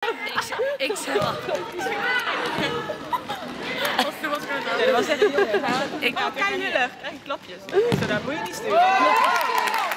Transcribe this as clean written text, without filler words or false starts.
Ik zeg wel. Dat was echt heel erg. Ik kijk lullig. Krijg je klapjes. Zo, dat moet je niet sturen.